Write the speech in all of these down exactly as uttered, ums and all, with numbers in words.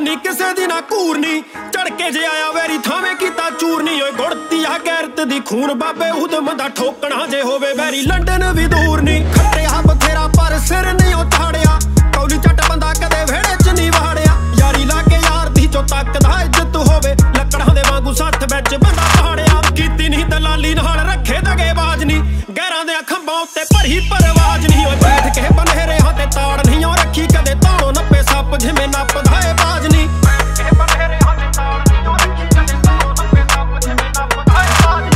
नी किसे दी ना कूरनी चढ़ के जे आया वैरी थावे कीता चूरनी ओए गुड़ती आ गैरत दी खून बाबे उदम दा ठोकना जे होवे वैरी लंडन भी दूर नी खट्टिया बथेरा पर सिर नहीं उठाड़िया कौली चट बंदा कदे वेड़े च नहीं वाड़िया यारी लाके यार दी चो तकदा इज्जत होवे लकड़ां दे वांगू सत्थ विच बंदा पहाड़िया कीती नहीं दलाली नाल रखे दगे बाज नी गैरां दे खंभां उत्ते भरी परवाज नहीं ओए बैठ के बनेरे हां ते ताड़ नहीं ओ रखी कदे ताणो नप्पे सप जिवें नपदा ए बाज नी बैठ के बनेरे हां ते ताड़ नहीं ओ रखी कदे ताणो नप्पे सप जिवें नपदा ए बाज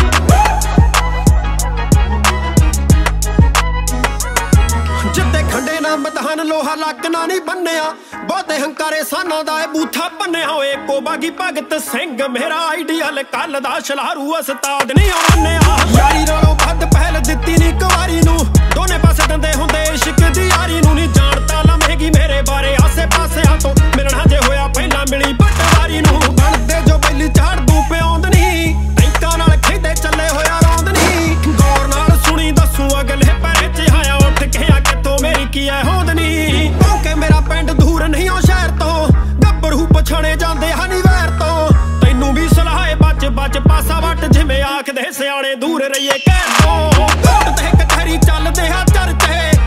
नी जिद्दे खंडे ना मदान लोहा लक ना नहीं बन्निया बहुते हंकारे साना दा बूथा भन्निया होए को बागी भगत सिंह मेरा आइडियल कल दा शलारू उस्ताद नहीं आनेया यारी नालों वध पहल दित्ती नी कुवारी नू दोने पासे दंदे हुंदे इश्क दी यारी नू नी जानता लमेगी मेरे बारे आसे पासे आ तो मिलना जे होया पहला मिली पटवारी नू बनदे जो बैली झाड़ दू प्योंद नी टैंका नाल खेदे चले होया रौंद नी गौर नाल सुनी दसू अगले पैरे च आया उठ के आ कित्थों मेरी की ऐ होंद नी क्योंकि मेरा पिंड दूर नहीं ओ शहर तो गब्बरू पछाणे जांदे हनी वैर तो तैनू भी सलाह बच बच पासा वट जिवें आखदे सियाणे दूर रहिए कहर तो कोर्ट ते कचहरी चलदे आ चर्चे